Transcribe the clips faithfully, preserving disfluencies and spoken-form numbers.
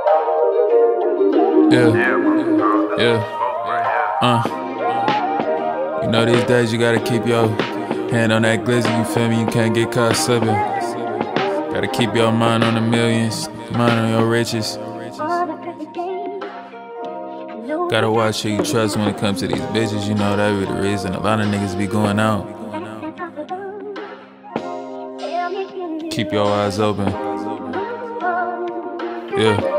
Yeah, yeah, uh. You know these days you gotta keep your hand on that glizzy, you feel me? You can't get caught slipping. Gotta keep your mind on the millions, mind on your riches. Gotta watch who you trust when it comes to these bitches, you know that be the reason a lot of niggas be going out. Keep your eyes open. Yeah.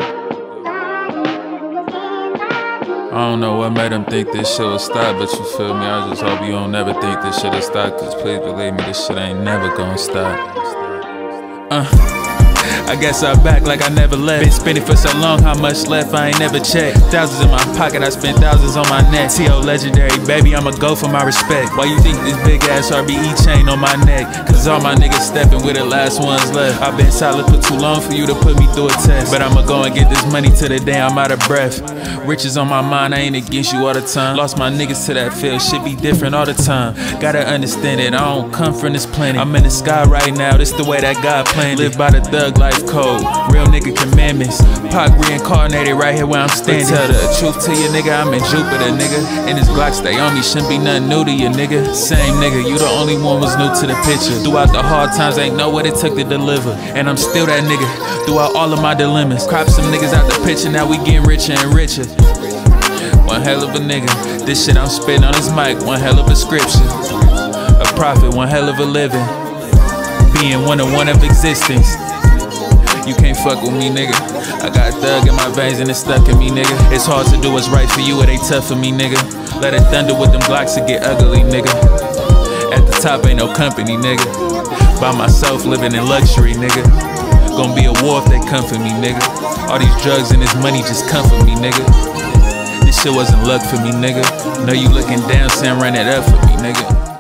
I don't know what made them think this shit would stop, but you feel me? I just hope you don't never think this shit will stop, cause please believe me, this shit ain't never gonna stop. Uh, I guess I'm back like I never left. Been spending for so long, how much left I ain't never checked. Thousands in my pocket, I spent thousands on my neck. T O legendary, baby, I'ma go for my respect. Why you think this big ass R B E chain on my neck? Cause all my niggas stepping with the last ones left. I've been solid for too long for you to put me through a test, but I'ma go and get this money till the day I'm out of breath. Riches on my mind, I ain't against you all the time. Lost my niggas to that field, shit be different all the time. Gotta understand it, I don't come from this planet. I'm in the sky right now, this the way that God planned it. Live by the thug life code, real nigga commandments. Pac reincarnated right here where I'm standing. But tell the truth to you, nigga, I'm in Jupiter, nigga. And this Glock stay on me, shouldn't be nothing new to you, nigga. Same nigga, you the only one was new to the picture. Throughout the hard times, ain't know what it took to deliver. And I'm still that nigga, throughout all of my dilemmas. Crop some niggas out the picture, now we getting richer and richer. One hell of a nigga, this shit I'm spitting on this mic, one hell of a scripture. A prophet, one hell of a living. Being one of one of existence. You can't fuck with me, nigga. I got thug in my veins and it's stuck in me, nigga. It's hard to do what's right for you, it ain't tough for me, nigga. Let it thunder with them Glocks to get ugly, nigga. At the top ain't no company, nigga. By myself living in luxury, nigga. Gonna be a war if they come for me, nigga. All these drugs and this money just come for me, nigga. This shit wasn't luck for me, nigga. Know you looking down, saying run it up for me, nigga.